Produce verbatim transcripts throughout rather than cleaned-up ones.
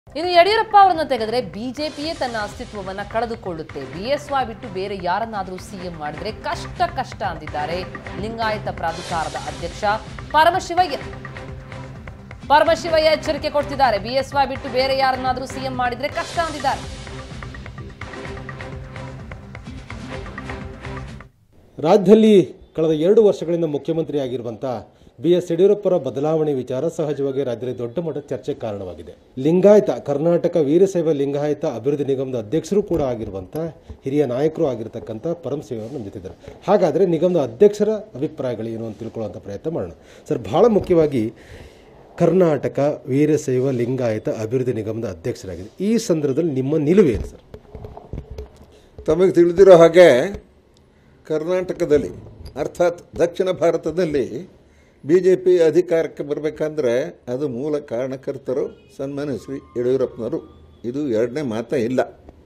ಇನ್ನು ಯಡಿಯೂರಪ್ಪ ಅವರನ್ನು ತೆಗೆದರೆ ಬಿಜೆಪಿಯೇ ತನ್ನ ಅಸ್ತಿತ್ವವನ್ನು ಕಳೆದುಕೊಳ್ಳುತ್ತೆ. ಬಿಎಸ್ವೈ ಬಿಟ್ಟು ಬೇರೆ ಯಾರನ್ನಾದರೂ ಸಿಎಂ ಮಾಡಿದ್ರೆ ಕಷ್ಟ ಕಷ್ಟ ಅಂದಿದ್ದಾರೆ ಲಿಂಗಾಯತ ಪ್ರಾಧಿಕಾರದ ಅಧ್ಯಕ್ಷ ಪರಮಶಿವಯ್ಯ. ಪರಮಶಿವಯ್ಯ ಎಚ್ಚರಿಕೆ ಕೊಡ್ತಿದ್ದಾರೆ. ಬಿಎಸ್ವೈ ಬಿಟ್ಟು ಬೇರೆ ಯಾರನ್ನಾದರೂ ಸಿಎಂ ಮಾಡಿದ್ರೆ ಕಷ್ಟ ಅಂದಿದ್ದಾರೆ. ರಾಜ್ಯದಲ್ಲಿ ಕಳೆದ ಎರಡು ವರ್ಷಗಳಿಂದ ಮುಖ್ಯಮಂತ್ರಿಯಾಗಿರುವಂಥ ಬಿ ಎಸ್ ಯಡಿಯೂರಪ್ಪರ ಬದಲಾವಣೆ ವಿಚಾರ ಸಹಜವಾಗಿ ರಾಜ್ಯದಲ್ಲಿ ದೊಡ್ಡ ಮಟ್ಟದ ಚರ್ಚೆಗೆ ಕಾರಣವಾಗಿದೆ. ಲಿಂಗಾಯತ ಕರ್ನಾಟಕ ವೀರಶೈವ ಲಿಂಗಾಯತ ಅಭಿವೃದ್ಧಿ ನಿಗಮದ ಅಧ್ಯಕ್ಷರು ಕೂಡ ಆಗಿರುವಂಥ ಹಿರಿಯ ನಾಯಕರು ಆಗಿರತಕ್ಕಂಥ ಪರಮಶಿವಯ್ಯವರು ನಮ್ಮ ಜೊತೆದ್ದಾರೆ. ಹಾಗಾದರೆ ನಿಗಮದ ಅಧ್ಯಕ್ಷರ ಅಭಿಪ್ರಾಯಗಳೇನು ಅಂತ ತಿಳ್ಕೊಳ್ಳುವಂಥ ಪ್ರಯತ್ನ ಮಾಡೋಣ. ಸರ್, ಬಹಳ ಮುಖ್ಯವಾಗಿ ಕರ್ನಾಟಕ ವೀರಶೈವ ಲಿಂಗಾಯತ ಅಭಿವೃದ್ಧಿ ನಿಗಮದ ಅಧ್ಯಕ್ಷರಾಗಿದೆ. ಈ ಸಂದರ್ಭದಲ್ಲಿ ನಿಮ್ಮ ನಿಲುವೇನು ಸರ್? ತಮಗೆ ತಿಳಿದಿರೋ ಹಾಗೆ ಕರ್ನಾಟಕದಲ್ಲಿ ಅರ್ಥಾತ್ ದಕ್ಷಿಣ ಭಾರತದಲ್ಲಿ ಬಿ ಜೆ ಪಿ ಅಧಿಕಾರಕ್ಕೆ ಬರಬೇಕಂದ್ರೆ ಅದು ಮೂಲ ಕಾರಣಕರ್ತರು ಸನ್ಮಾನ್ಯ ಶ್ರೀ ಯಡಿಯೂರಪ್ಪನವರು. ಇದು ಎರಡನೇ ಮಾತೇ ಇಲ್ಲ.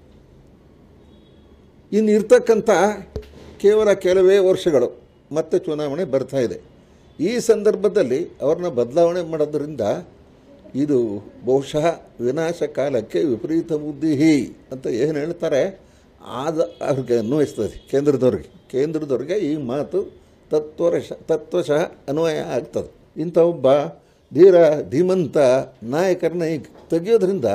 ಇನ್ನು ಇರ್ತಕ್ಕಂಥ ಕೇವಲ ಕೆಲವೇ ವರ್ಷಗಳು ಮತ್ತೆ ಚುನಾವಣೆ ಬರ್ತಾ ಇದೆ. ಈ ಸಂದರ್ಭದಲ್ಲಿ ಅವ್ರನ್ನ ಬದಲಾವಣೆ ಮಾಡೋದ್ರಿಂದ ಇದು ಬಹುಶಃ ವಿನಾಶ ಕಾಲಕ್ಕೆ ವಿಪರೀತ ಬುದ್ಧಿ ಅಂತ ಏನು ಹೇಳ್ತಾರೆ ಆದ ಅವ್ರಿಗೆ ಅನ್ವಯಿಸ್ತದೆ. ಕೇಂದ್ರದವ್ರಿಗೆ ಕೇಂದ್ರದವ್ರಿಗೆ ಈ ಮಾತು ತತ್ವಶ ತತ್ವಶಃ ಅನ್ವಯ ಆಗ್ತದೆ. ಇಂಥ ಒಬ್ಬ ಧೀರ ಧೀಮಂತ ನಾಯಕರನ್ನ ಈಗ ತೆಗೆಯೋದ್ರಿಂದ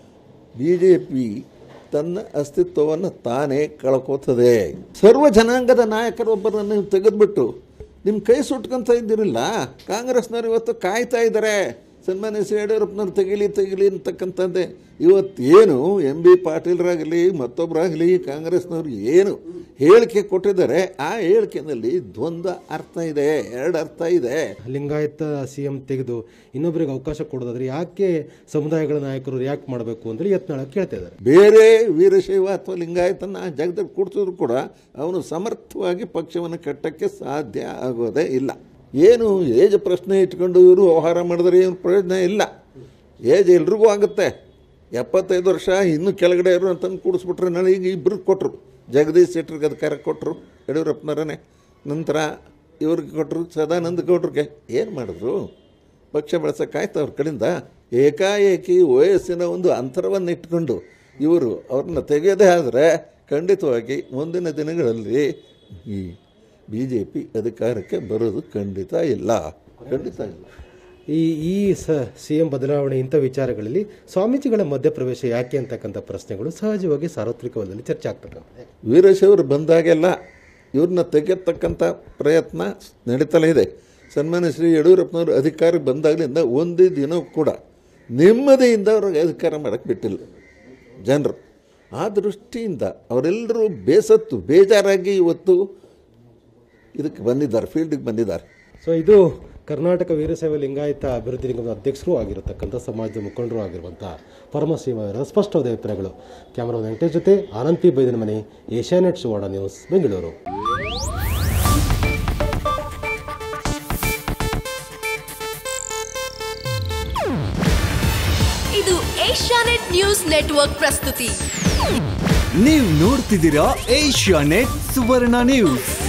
ಬಿ ಜೆ ಪಿ ತನ್ನ ಅಸ್ತಿತ್ವವನ್ನು ತಾನೇ ಕಳ್ಕೋತದೆ. ಸರ್ವ ಜನಾಂಗದ ನಾಯಕರೊಬ್ಬರನ್ನು ನೀವು ತೆಗೆದುಬಿಟ್ಟು ನಿಮ್ಮ ಕೈ ಸುಟ್ಕೊಂತ ಇದ್ದಿರಲಿಲ್ಲ. ಕಾಂಗ್ರೆಸ್ನವ್ರು ಇವತ್ತು ಕಾಯ್ತಾ ಇದ್ದಾರೆ ಸನ್ಮಾನ್ಯ ಶ್ರೀ ಯಡಿಯೂರಪ್ಪನವ್ರು ತೆಗಿಲಿ ತೆಗಿಲಿ ಅಂತಕ್ಕಂಥದ್ದೇ. ಇವತ್ತೇನು ಎಂ ಬಿ ಪಾಟೀಲ್ರಾಗಲಿ ಮತ್ತೊಬ್ಬರಾಗಲಿ ಕಾಂಗ್ರೆಸ್ನವ್ರು ಏನು ಹೇಳಿಕೆ ಕೊಟ್ಟಿದ್ದಾರೆ ಆ ಹೇಳಿಕೆಯಲ್ಲಿ ದ್ವಂದ್ವ ಅರ್ಥ ಇದೆ, ಎರಡು ಅರ್ಥ ಇದೆ. ಲಿಂಗಾಯತ ಸಿ ಎಂ ತೆಗೆದು ಇನ್ನೊಬ್ಬರಿಗೆ ಅವಕಾಶ ಕೊಡೋದಾದ್ರೆ ಯಾಕೆ ಸಮುದಾಯಗಳ ನಾಯಕರು ರಿಯಾಕ್ಟ್ ಮಾಡಬೇಕು ಅಂತೇಳಿ ಯತ್ನಾಳ ಕೇಳ್ತಾ ಇದ್ದಾರೆ. ಬೇರೆ ವೀರಶೈವ ಅಥವಾ ಲಿಂಗಾಯತನ ಜಾಗದಲ್ಲಿ ಕೂಡಿಸಿದ್ರು ಕೂಡ ಅವನು ಸಮರ್ಥವಾಗಿ ಪಕ್ಷವನ್ನು ಕಟ್ಟಕ್ಕೆ ಸಾಧ್ಯ ಆಗೋದೇ ಇಲ್ಲ. ಏನು ಏಜ್ ಪ್ರಶ್ನೆ ಇಟ್ಕೊಂಡು ಇವರು ವ್ಯವಹಾರ ಮಾಡಿದ್ರೆ ಏನು ಪ್ರಯೋಜನ ಇಲ್ಲ. ಏಜ್ ಎಲ್ರಿಗೂ ಆಗುತ್ತೆ. ಎಪ್ಪತ್ತೈದು ವರ್ಷ ಇನ್ನೂ ಕೆಳಗಡೆ ಇರು ಅಂತಂದು ಕೂಡಿಸ್ಬಿಟ್ರೆ ನಾಳೆ ಈಗ ಇಬ್ಬರು ಕೊಟ್ಟರು. ಜಗದೀಶ್ ಶೆಟ್ಟರ್ಗೆ ಅಧಿಕಾರ ಕೊಟ್ಟರು ಯಡಿಯೂರಪ್ಪನವರೇ, ನಂತರ ಇವ್ರಿಗೆ ಕೊಟ್ಟರು ಸದಾನಂದ ಗೌಡ್ರಿಗೆ. ಏನು ಮಾಡಿದ್ರು? ಪಕ್ಷ ಬೆಳೆಸೋಕ್ಕಾಯ್ತು ಅವ್ರ ಕಡೆಯಿಂದ? ಏಕಾಏಕಿ ವಯಸ್ಸಿನ ಒಂದು ಅಂತರವನ್ನು ಇಟ್ಕೊಂಡು ಇವರು ಅವ್ರನ್ನ ತೆಗೆಯೋದೇ ಆದರೆ ಖಂಡಿತವಾಗಿ ಮುಂದಿನ ದಿನಗಳಲ್ಲಿ ಈ ಬಿ ಜೆ ಪಿ ಅಧಿಕಾರಕ್ಕೆ ಬರೋದು ಖಂಡಿತ ಇಲ್ಲ, ಖಂಡಿತ ಇಲ್ಲ. ಈ ಈ ಸ ಸಿ ಎಂ ಬದಲಾವಣೆ ಇಂಥ ವಿಚಾರಗಳಲ್ಲಿ ಸ್ವಾಮೀಜಿಗಳ ಮಧ್ಯಪ್ರವೇಶ ಯಾಕೆ ಅಂತಕ್ಕಂಥ ಪ್ರಶ್ನೆಗಳು ಸಹಜವಾಗಿ ಸಾರ್ವತ್ರಿಕ ವಲಯದಲ್ಲಿ ಚರ್ಚೆ ಆಗ್ತಕ್ಕಂಥ. ವೀರಶೈವರು ಬಂದಾಗೆಲ್ಲ ಇವ್ರನ್ನ ತೆಗೆಯತಕ್ಕಂಥ ಪ್ರಯತ್ನ ನಡೀತಲೇ ಇದೆ. ಸನ್ಮಾನ್ಯ ಶ್ರೀ ಯಡಿಯೂರಪ್ಪನವರು ಅಧಿಕಾರಕ್ಕೆ ಬಂದಾಗಲಿಂದ ಒಂದೇ ದಿನ ಕೂಡ ನೆಮ್ಮದಿಯಿಂದ ಅವ್ರಿಗೆ ಅಧಿಕಾರ ಮಾಡೋಕ್ಕೆ ಬಿಟ್ಟಿಲ್ಲ ಜನರು. ಆ ದೃಷ್ಟಿಯಿಂದ ಅವರೆಲ್ಲರೂ ಬೇಸತ್ತು ಬೇಜಾರಾಗಿ ಇವತ್ತು ಇದಕ್ಕೆ ಬಂದಿದ್ದಾರೆ, ಫೀಲ್ಡಿಗೆ ಬಂದಿದ್ದಾರೆ. ಸೊ ಇದು ಕರ್ನಾಟಕ ವೀರಶೈವ ಲಿಂಗಾಯತ ಅಭಿವೃದ್ಧಿ ನಿಗಮದ ಅಧ್ಯಕ್ಷರು ಆಗಿರತಕ್ಕಂಥ ಸಮಾಜದ ಮುಖಂಡರು ಆಗಿರುವಂಥ ಪರಮಶಿವಯ್ಯರ ಸ್ಪಷ್ಟವಾದ ಅಭಿಪ್ರಾಯಗಳು. ಕ್ಯಾಮರಾ ವೆಂಕಟೇಶ್ ಜೊತೆ ಆನಂದ್ ಪಿ ಬೈದನ ಮನೆ, ಏಷ್ಯಾನೆಟ್ ಸುವರ್ಣ ನ್ಯೂಸ್, ಬೆಂಗಳೂರು. ಇದು ಏಷ್ಯಾನೆಟ್ ನ್ಯೂಸ್ ನೆಟ್ವರ್ಕ್ ಪ್ರಸ್ತುತಿ. ನೀವು ನೋಡ್ತಿದ್ದೀರಾ ಏಷ್ಯಾನೆಟ್ ಸುವರ್ಣ ನ್ಯೂಸ್.